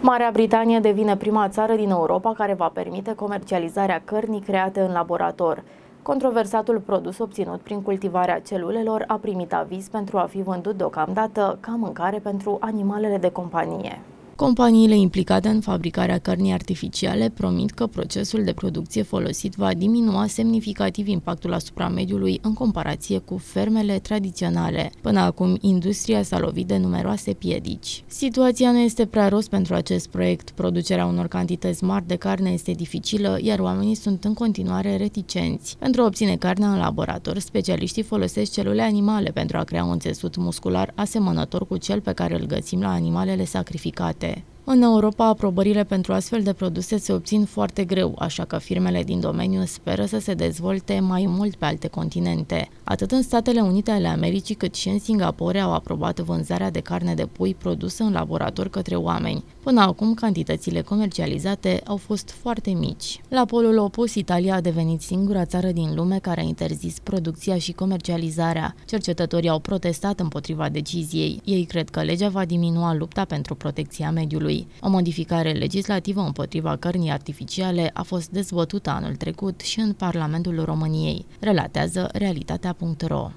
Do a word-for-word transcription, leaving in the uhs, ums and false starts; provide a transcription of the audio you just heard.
Marea Britanie devine prima țară din Europa care va permite comercializarea cărnii create în laborator. Controversatul produs obținut prin cultivarea celulelor a primit aviz pentru a fi vândut deocamdată ca mâncare pentru animalele de companie. Companiile implicate în fabricarea cărnii artificiale promit că procesul de producție folosit va diminua semnificativ impactul asupra mediului în comparație cu fermele tradiționale. Până acum, industria s-a lovit de numeroase piedici. Situația nu este prea rost pentru acest proiect. Producerea unor cantități mari de carne este dificilă, iar oamenii sunt în continuare reticenți. Pentru a obține carnea în laborator, specialiștii folosesc celule animale pentru a crea un țesut muscular asemănător cu cel pe care îl găsim la animalele sacrificate. În Europa, aprobările pentru astfel de produse se obțin foarte greu, așa că firmele din domeniu speră să se dezvolte mai mult pe alte continente. Atât în Statele Unite ale Americii, cât și în Singapore au aprobat vânzarea de carne de pui produsă în laborator către oameni. Până acum, cantitățile comercializate au fost foarte mici. La polul opus, Italia a devenit singura țară din lume care a interzis producția și comercializarea. Cercetătorii au protestat împotriva deciziei. Ei cred că legea va diminua lupta pentru protecția mediului. O modificare legislativă împotriva cărnii artificiale a fost dezbătută anul trecut și în Parlamentul României, relatează realitatea punct ro.